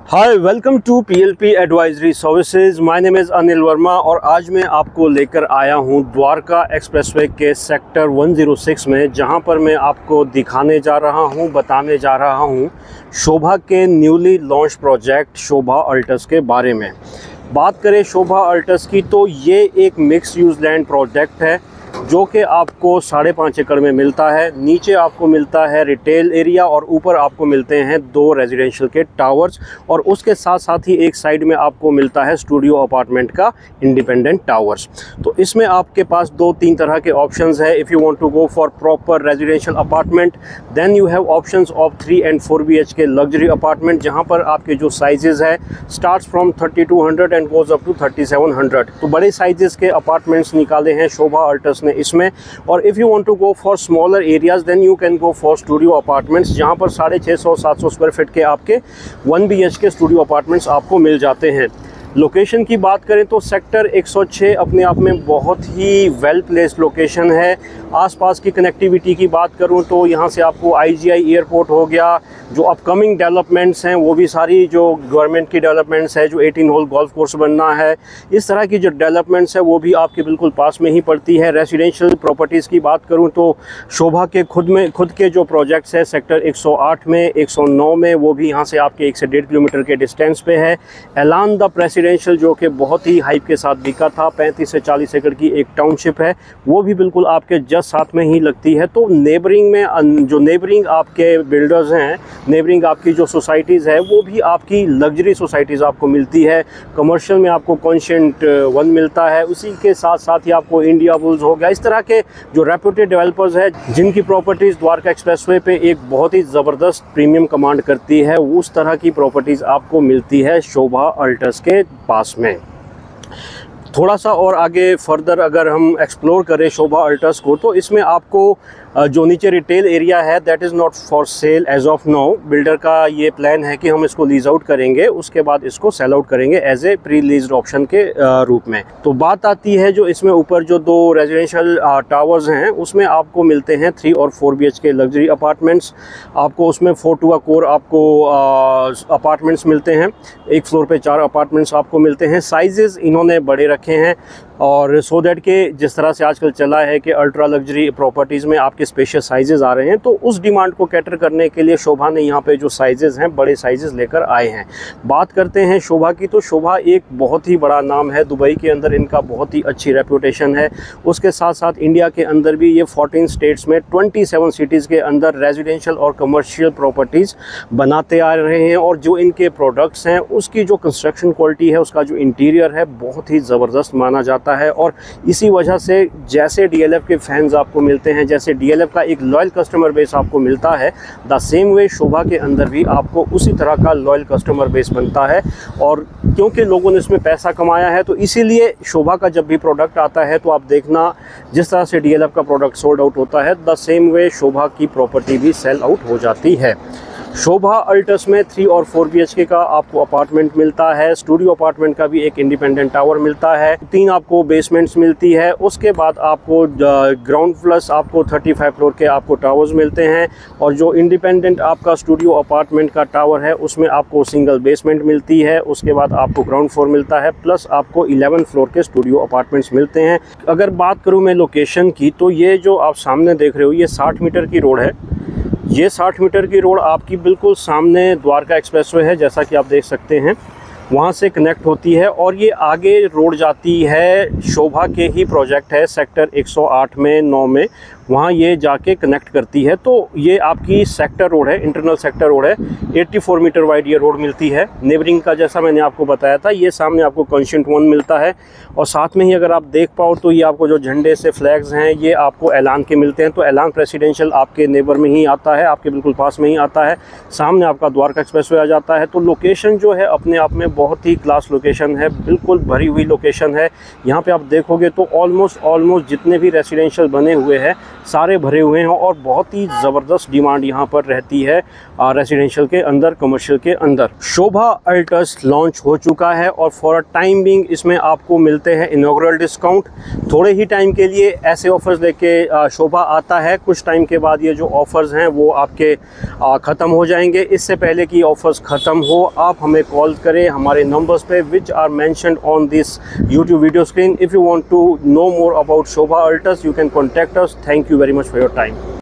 Hi, welcome to PLP advisory services. My name is Anil Varma और आज मैं आपको लेकर आया हूं द्वारका एक्सप्रेसवे के सेक्टर 106 में, जहां पर मैं आपको दिखाने जा रहा हूं, बताने जा रहा हूं शोभा के newly launch project Shobha Altus के बारे में। बात करें शोभा अल्टस की तो ये एक मिक्स यूज लैंड प्रोजेक्ट है जो कि आपको 5.5 एकड़ में मिलता है। नीचे आपको मिलता है रिटेल एरिया और ऊपर आपको मिलते हैं 2 रेजिडेंशियल के टावर्स और उसके साथ साथ ही एक साइड में आपको मिलता है स्टूडियो अपार्टमेंट का इंडिपेंडेंट टावर्स। तो इसमें आपके पास 2-3 तरह के ऑप्शंस है। If you want to go for proper residential apartment then you have options of 3 and 4 BHK luxury apartment, जहां पर आपके जो साइजेस है starts from 3200 and goes up to 3700। तो बड़े साइजेस के अपार्टमेंट्स निकाले हैं शोभा अल्टस ने इसमें। और if you want to go for smaller areas then you can go for studio apartments, जहां पर 650-700 स्क्वायर फीट के आपके 1 BHK स्टूडियो अपार्टमेंट्स आपको मिल जाते हैं। लोकेशन की बात करें तो सेक्टर 106 अपने आप में बहुत ही वेल प्लेस्ड लोकेशन है। आसपास की कनेक्टिविटी की बात करूं तो यहां से आपको IGI एयरपोर्ट हो गया, जो अपकमिंग डेवलपमेंट्स हैं वो भी सारी जो गवर्नमेंट की डेवलपमेंट्स है, जो 18 होल गोल्फ कोर्स बनना है, इस तरह की जो डेवलपमेंट्स है वो भी आपके बिल्कुल पास में ही पड़ती है। रेसिडेंशियल प्रॉपर्टीज़ की बात करूँ तो शोभा के खुद के जो प्रोजेक्ट्स है सेक्टर 108 में, 109 में, वो भी यहाँ से आपके 1 से 1.5 किलोमीटर के डिस्टेंस पे है। ऐलान द रेसिडेंशियल जो कि बहुत ही हाइप के साथ बिका था, 35 से 40 एकड़ की एक टाउनशिप है, वो भी बिल्कुल आपके जस्ट साथ में ही लगती है। तो नेबरिंग में जो नेबरिंग आपके बिल्डर्स हैं, नेबरिंग आपकी जो सोसाइटीज़ है वो भी आपकी लग्जरी सोसाइटीज़ आपको मिलती है। कमर्शियल में आपको कॉन्शेंट 1 मिलता है, उसी के साथ साथ ही आपको इंडिया बुल्स हो गया। इस तरह के जो रेप्यूटेड डेवलपर्स हैं जिनकी प्रॉपर्टीज़ द्वारका एक्सप्रेसवे पे एक बहुत ही ज़बरदस्त प्रीमियम कमांड करती है, उस तरह की प्रॉपर्टीज़ आपको मिलती है शोभा अल्टस के पास में। थोड़ा सा और आगे फर्दर अगर हम एक्सप्लोर करें शोभा अल्टस को तो इसमें आपको जो नीचे रिटेल एरिया है that is not for sale as of now. Builder का ये प्लान है कि हम इसको लीज आउट करेंगे, उसके बाद इसको सेल आउट करेंगे as a pre leased option के रूप में। तो बात आती है जो इसमें ऊपर जो 2 रेजिडेंशियल टावर्स हैं उसमें आपको मिलते हैं 3 और 4 BHK लग्जरी अपार्टमेंट्स। आपको उसमें 4 to a core आपको अपार्टमेंट्स मिलते हैं। एक फ्लोर पे 4 अपार्टमेंट्स आपको मिलते हैं। साइजेस इन्होंने बड़े रखे हैं और सो दैट के जिस तरह से आजकल चला है कि अल्ट्रा लग्जरी प्रॉपर्टीज़ में आपके स्पेशियस साइजेस आ रहे हैं, तो उस डिमांड को कैटर करने के लिए शोभा ने यहाँ पे जो साइजेस हैं बड़े साइजेस लेकर आए हैं। बात करते हैं शोभा की तो शोभा एक बहुत ही बड़ा नाम है, दुबई के अंदर इनका बहुत ही अच्छी रेपुटेशन है। उसके साथ साथ इंडिया के अंदर भी ये 14 स्टेट्स में 27 सिटीज़ के अंदर रेजिडेंशियल और कमर्शियल प्रॉपर्टीज़ बनाते आ रहे हैं। और जो इनके प्रोडक्ट्स हैं उसकी जो कंस्ट्रक्शन क्वालिटी है, उसका जो इंटीरियर है बहुत ही ज़बरदस्त माना जाता है। और इसी वजह से जैसे DLF के फैंस आपको मिलते हैं, जैसे DLF का एक लॉयल कस्टमर बेस आपको मिलता है, द सेम वे शोभा के अंदर भी आपको उसी तरह का लॉयल कस्टमर बेस बनता है। और क्योंकि लोगों ने इसमें पैसा कमाया है तो इसीलिए शोभा का जब भी प्रोडक्ट आता है तो आप देखना जिस तरह से DLF का प्रोडक्ट सोल्ड आउट होता है, द सेम वे शोभा की प्रॉपर्टी भी सेल आउट हो जाती है। शोभा अल्टस में 3 और 4 BHK का आपको अपार्टमेंट मिलता है। स्टूडियो अपार्टमेंट का भी एक इंडिपेंडेंट टावर मिलता है। 3 आपको बेसमेंट्स मिलती है। उसके बाद आपको ग्राउंड प्लस आपको 35 फ्लोर के आपको टावर्स मिलते हैं। और जो इंडिपेंडेंट आपका स्टूडियो अपार्टमेंट का टावर है उसमें आपको सिंगल बेसमेंट मिलती है। उसके बाद आपको ग्राउंड फ्लोर मिलता है, प्लस आपको 11 फ्लोर के स्टूडियो अपार्टमेंट्स मिलते हैं। अगर बात करूँ मैं लोकेशन की तो ये जो आप सामने देख रहे हो ये 60 मीटर की रोड है। ये 60 मीटर की रोड आपकी बिल्कुल सामने द्वारका एक्सप्रेसवे है, जैसा कि आप देख सकते हैं, वहाँ से कनेक्ट होती है। और ये आगे रोड जाती है शोभा के ही प्रोजेक्ट है सेक्टर 108 में, 9 में, वहाँ ये जाके कनेक्ट करती है। तो ये आपकी सेक्टर रोड है, इंटरनल सेक्टर रोड है। 84 मीटर वाइड ये रोड मिलती है। नेबरिंग का जैसा मैंने आपको बताया था, ये सामने आपको कॉन्शेंट 1 मिलता है। और साथ में ही अगर आप देख पाओ तो ये आपको जो झंडे से फ्लैग्स हैं ये आपको ऐलान के मिलते हैं। तो ऐलान रेसिडेंशियल आपके नेबर में ही आता है, आपके बिल्कुल पास में ही आता है। सामने आपका द्वारका एक्सप्रेसवे आ जाता है। तो लोकेशन जो है अपने आप में बहुत ही क्लास लोकेशन है, बिल्कुल भरी हुई लोकेशन है। यहाँ पे आप देखोगे तो ऑलमोस्ट जितने भी रेसिडेंशियल बने हुए हैं सारे भरे हुए हैं और बहुत ही ज़बरदस्त डिमांड यहाँ पर रहती है रेसिडेंशियल के अंदर, कमर्शियल के अंदर। शोभा अल्टस लॉन्च हो चुका है और फॉर अ टाइम बिंग इसमें आपको मिलते हैं इनॉग्रल डिस्काउंट। थोड़े ही टाइम के लिए ऐसे ऑफर्स लेके शोभा आता है, कुछ टाइम के बाद ये जो ऑफर्स हैं वो आपके ख़त्म हो जाएंगे। इससे पहले कि ऑफर्स ख़त्म हो आप हमें कॉल करें हमारे नंबर्स पे which are mentioned on this YouTube video screen. If you want to know more about Shobha Altus you can contact us. Thank you very much for your time.